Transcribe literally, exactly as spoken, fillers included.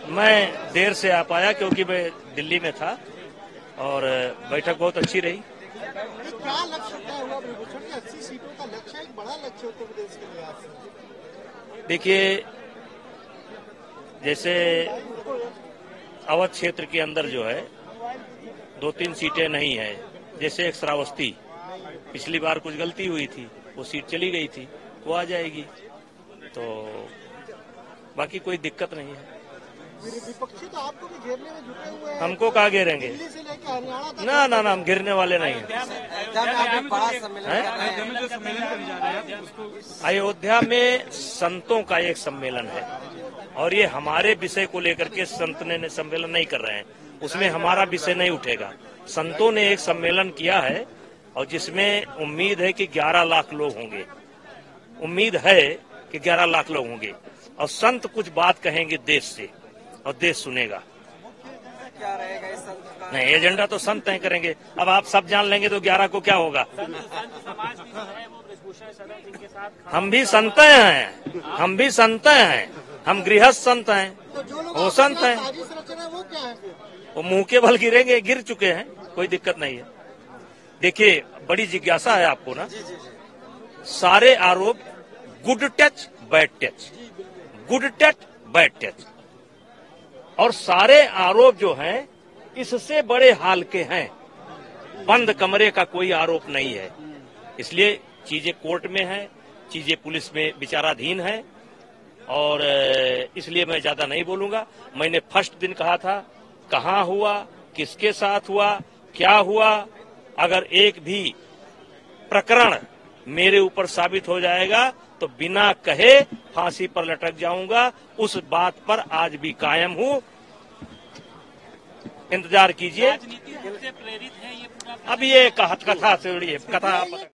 मैं देर से आ पाया क्योंकि मैं दिल्ली में था और बैठक बहुत अच्छी रही। क्या लक्ष्य तय हुआ ब्रिभूषण की अस्सी सीटों का लक्ष्य एक बड़ा लक्ष्य उत्तर प्रदेश के लिए? देखिए, जैसे अवध क्षेत्र के अंदर जो है दो तीन सीटें नहीं है, जैसे एक श्रावस्ती, पिछली बार कुछ गलती हुई थी, वो सीट चली गई थी, वो आ जाएगी, तो बाकी कोई दिक्कत नहीं है। विपक्षी तो आपको भी घेरने में जुटे हुए हैं। हमको कहाँ घेरेंगे? दिल्ली से लेकर हरियाणा तक। ना ना ना, हम गिरने वाले नहीं हैं। अयोध्या में संतों का एक सम्मेलन है और ये हमारे विषय को लेकर के संत ने सम्मेलन नहीं कर रहे हैं, उसमें हमारा विषय नहीं उठेगा। संतों ने एक सम्मेलन किया है और जिसमें उम्मीद है कि ग्यारह लाख लोग होंगे, उम्मीद है कि ग्यारह लाख लोग होंगे और संत कुछ बात कहेंगे देश से और देश सुनेगा। क्या रहेगा इस संत का? नहीं, एजेंडा तो संत तय करेंगे। अब आप सब जान लेंगे तो ग्यारह को क्या होगा? हम भी संत हैं, हम भी संत हैं, हम गृहस्थ संत हैं, वो संत हैं। वो क्या है? वो मुंह के बल गिरेंगे, गिर चुके हैं, कोई दिक्कत नहीं है। देखिए, बड़ी जिज्ञासा है आपको ना। सारे आरोप good touch bad touch, good touch bad touch, और सारे आरोप जो हैं इससे बड़े हाल के हैं। बंद कमरे का कोई आरोप नहीं है, इसलिए चीजें कोर्ट में है, चीजें पुलिस में विचाराधीन है और इसलिए मैं ज्यादा नहीं बोलूंगा। मैंने फर्स्ट दिन कहा था, कहां हुआ, किसके साथ हुआ, क्या हुआ, अगर एक भी प्रकरण मेरे ऊपर साबित हो जाएगा तो बिना कहे फांसी पर लटक जाऊंगा। उस बात पर आज भी कायम हूं, इंतजार कीजिए। अब ये कथा से जुड़ी है कथा।